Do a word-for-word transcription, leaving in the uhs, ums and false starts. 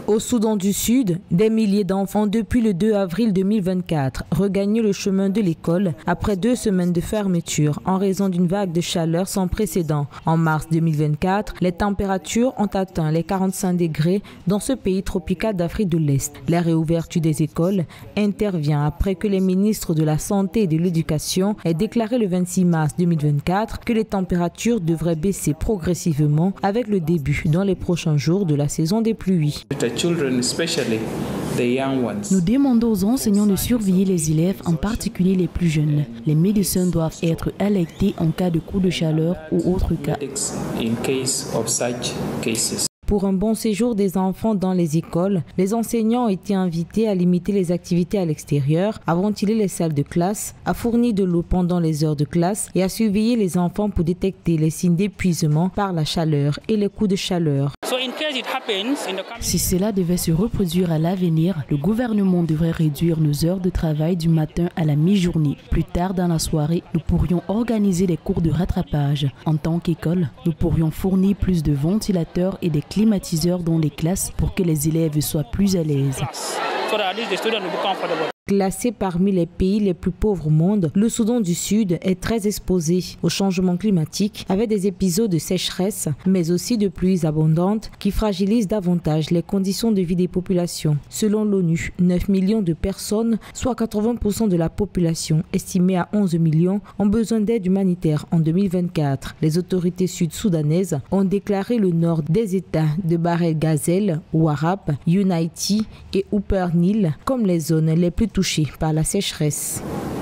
Au Soudan du Sud, des milliers d'enfants depuis le deux avril deux mille vingt-quatre regagnaient le chemin de l'école après deux semaines de fermeture en raison d'une vague de chaleur sans précédent. En mars deux mille vingt-quatre, les températures ont atteint les quarante-cinq degrés dans ce pays tropical d'Afrique de l'Est. La réouverture des écoles intervient après que les ministres de la Santé et de l'Éducation aient déclaré le vingt-six mars deux mille vingt-quatre que les températures devraient baisser progressivement avec le début dans les prochains jours de la saison des pluies. Nous demandons aux enseignants de surveiller les élèves, en particulier les plus jeunes. Les médecins doivent être alertés en cas de coup de chaleur ou autre cas. Pour un bon séjour des enfants dans les écoles, les enseignants ont été invités à limiter les activités à l'extérieur, à ventiler les salles de classe, à fournir de l'eau pendant les heures de classe et à surveiller les enfants pour détecter les signes d'épuisement par la chaleur et les coups de chaleur. Si cela devait se reproduire à l'avenir, le gouvernement devrait réduire nos heures de travail du matin à la mi-journée. Plus tard dans la soirée, nous pourrions organiser des cours de rattrapage. En tant qu'école, nous pourrions fournir plus de ventilateurs et des climatiseurs dans les classes pour que les élèves soient plus à l'aise. Classé parmi les pays les plus pauvres au monde, le Soudan du Sud est très exposé au changement climatique avec des épisodes de sécheresse, mais aussi de pluies abondantes qui fragilisent davantage les conditions de vie des populations. Selon l'ONU, neuf millions de personnes, soit quatre-vingts pour cent de la population, estimée à onze millions, ont besoin d'aide humanitaire en deux mille vingt-quatre. Les autorités sud-soudanaises ont déclaré le nord des États de Bahr el-Ghazal, Warrap, Unity et Upper Nile comme les zones les plus touchés par la sécheresse.